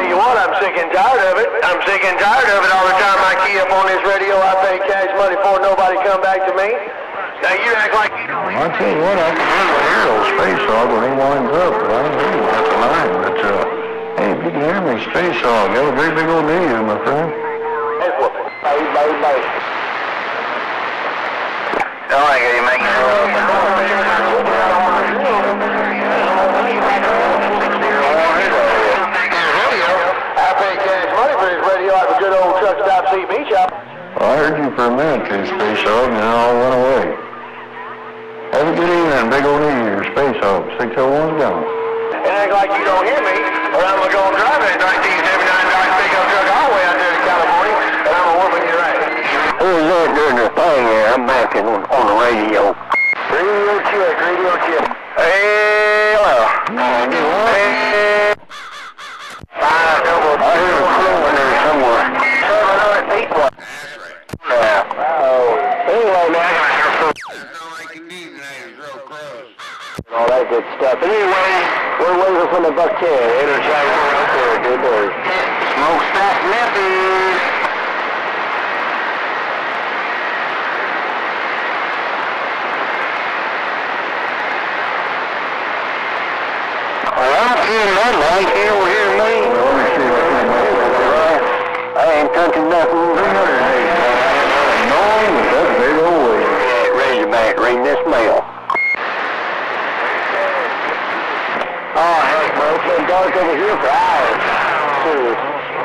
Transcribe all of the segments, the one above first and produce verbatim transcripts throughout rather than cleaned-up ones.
tell you what, I'm sick and tired of it. I'm sick and tired of it all the time I key up on this radio. I pay cash money for it, nobody come back to me. Now you act like you don't hear I tell you what, I can hear old Space Hog when he winds up, but I ain't hear him half the line. But, uh, hey, if you can hear me, Space Hog, have a great big old day, you, my friend. Hey, whooping. Bye, bye, bye. All right, you make C B shop. Well, I heard you for a minute, too, Space Hog, and then I all went away. Have a good evening, big old New Year, Space Hog. six oh one's gone. And act like you don't hear me, or I'm going to go and drive that nineteen seventy-nine Dodge pickup truck all the way out there to California, and I'm going to whoop your ass. Who was that doing the thing there? I'm back in, on, on the radio. Radio check, radio check. Hey, well. Hey. Five, double, I hear a crew in there somewhere. Seven hundred people. Yeah. Oh. Anyway, man. All that good stuff. Anyway, we're waiting for the buck ten. Energizer right there. Good boy. Smokestack Memphis. Well, I'm feeling that light here. We're here, man. I ain't touching nothing. No, but that's a big old way. Razorback, ring this mail. Oh, heck, bro. It's been dark over here for hours. Dude.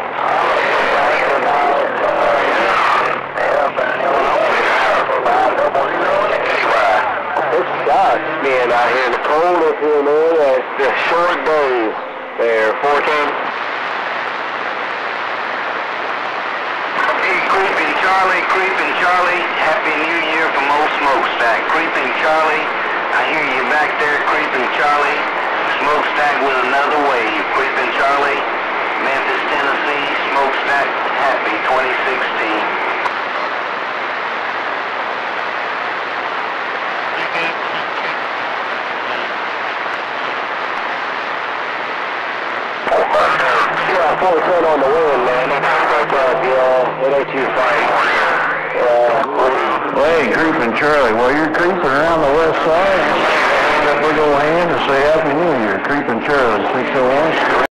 It sucks being out here in the cold up here, man. It's the short days there. fourteen. Hey, Creeping Charlie, Creeping Charlie. Happy New Year from Old Smokestack. Creeping Charlie. I hear you back there, Creeping Charlie. Smokestack with another wave. Creeping Charlie, Memphis, Tennessee. Smokestack, happy twenty sixteen. Yeah, four ten on the wind, man. But, yeah, it ain't too far. Yeah. Well, hey, Creeping Charlie, while you're creeping around the west side, that big old hand to say Happy New Year. Creeping Charlie, six oh one.